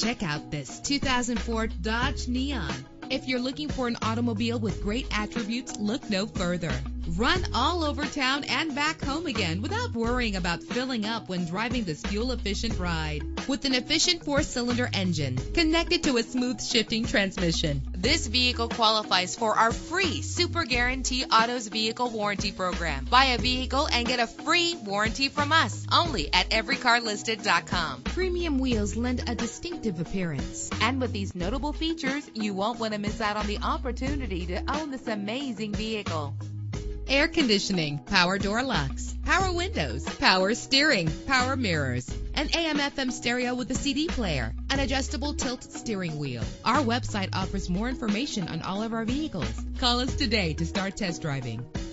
Check out this 2004 Dodge Neon. If you're looking for an automobile with great attributes, look no further. Run all over town and back home again without worrying about filling up when driving this fuel-efficient ride. With an efficient 4-cylinder engine connected to a smooth shifting transmission, this vehicle qualifies for our free Super Guarantee Autos Vehicle Warranty Program. Buy a vehicle and get a free warranty from us only at everycarlisted.com. Premium wheels lend a distinctive appearance. And with these notable features, you won't want to miss out on the opportunity to own this amazing vehicle. Air conditioning, power door locks, power windows, power steering, power mirrors, an AM/FM stereo with a CD player, an adjustable tilt steering wheel. Our website offers more information on all of our vehicles. Call us today to start test driving.